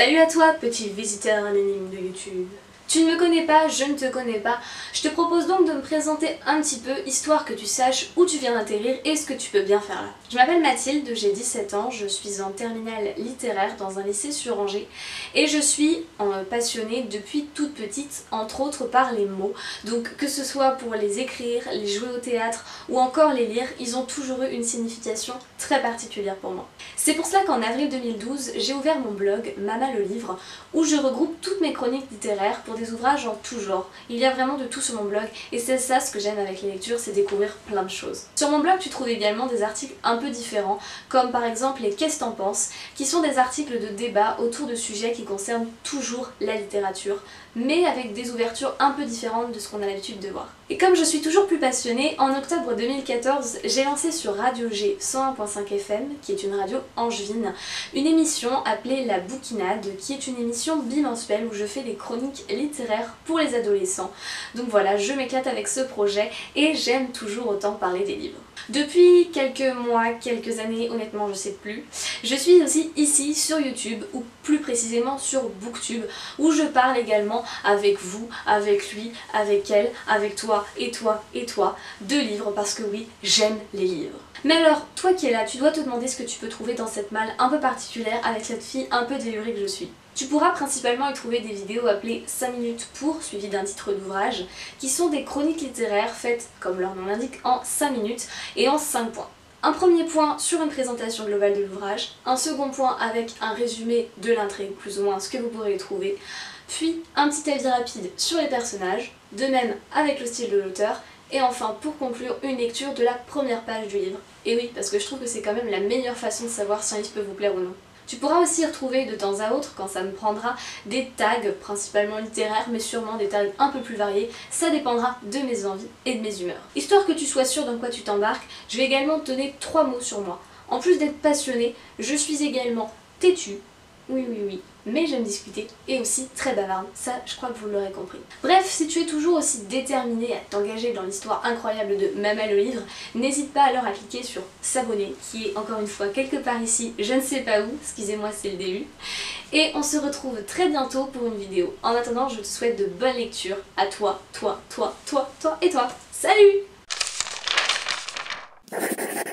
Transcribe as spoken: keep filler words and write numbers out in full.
Salut à toi, petit visiteur anonyme de YouTube. Tu ne me connais pas, je ne te connais pas. Je te propose donc de me présenter un petit peu, histoire que tu saches où tu viens d'atterrir et ce que tu peux bien faire là. Je m'appelle Mathilde, j'ai dix-sept ans, je suis en terminale littéraire dans un lycée sur Angers et je suis euh, passionnée depuis toute petite, entre autres par les mots. Donc que ce soit pour les écrire, les jouer au théâtre ou encore les lire, ils ont toujours eu une signification très particulière pour moi. C'est pour cela qu'en avril deux mille douze, j'ai ouvert mon blog Mama le livre où je regroupe toutes mes chroniques littéraires pour des ouvrages en tout genre. Il y a vraiment de tout sur mon blog et c'est ça ce que j'aime avec les lectures, c'est découvrir plein de choses. Sur mon blog tu trouves également des articles un peu différents comme par exemple les Qu'est-ce t'en penses qui sont des articles de débat autour de sujets qui concernent toujours la littérature mais avec des ouvertures un peu différentes de ce qu'on a l'habitude de voir. Et comme je suis toujours plus passionnée, en octobre deux mille quatorze, j'ai lancé sur Radio G cent un point cinq F M, qui est une radio angevine, une émission appelée La Bouquinade, qui est une émission bimensuelle où je fais des chroniques littéraires pour les adolescents. Donc voilà, je m'éclate avec ce projet et j'aime toujours autant parler des livres. Depuis quelques mois, quelques années, honnêtement je sais plus, je suis aussi ici sur YouTube, ou plus précisément sur Booktube, où je parle également avec vous, avec lui, avec elle, avec toi, et toi, et toi, de livres, parce que oui, j'aime les livres. Mais alors, toi qui es là, tu dois te demander ce que tu peux trouver dans cette malle un peu particulière avec cette fille un peu délurée que je suis. Tu pourras principalement y trouver des vidéos appelées cinq minutes pour, suivies d'un titre d'ouvrage, qui sont des chroniques littéraires faites, comme leur nom l'indique, en cinq minutes et en cinq points. Un premier point sur une présentation globale de l'ouvrage, un second point avec un résumé de l'intrigue, plus ou moins ce que vous pourrez y trouver, puis un petit avis rapide sur les personnages, de même avec le style de l'auteur, et enfin pour conclure une lecture de la première page du livre. Et oui, parce que je trouve que c'est quand même la meilleure façon de savoir si un livre peut vous plaire ou non. Tu pourras aussi y retrouver de temps à autre, quand ça me prendra, des tags principalement littéraires, mais sûrement des tags un peu plus variés, ça dépendra de mes envies et de mes humeurs. Histoire que tu sois sûr dans quoi tu t'embarques, je vais également te donner trois mots sur moi. En plus d'être passionnée, je suis également têtue, oui oui oui, mais j'aime discuter, et aussi très bavarde, ça je crois que vous l'aurez compris. Bref, si tu es toujours aussi déterminé à t'engager dans l'histoire incroyable de Mama le livre, n'hésite pas alors à cliquer sur s'abonner, qui est encore une fois quelque part ici, je ne sais pas où, excusez-moi c'est le début, et on se retrouve très bientôt pour une vidéo. En attendant, je te souhaite de bonnes lectures à toi, toi, toi, toi, toi et toi. Salut!